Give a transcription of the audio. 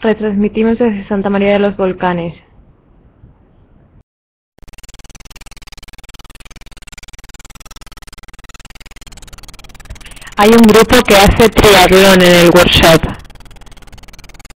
Retransmitimos desde Santa María de los Volcanes. Hay un grupo que hace triatlón en el workshop.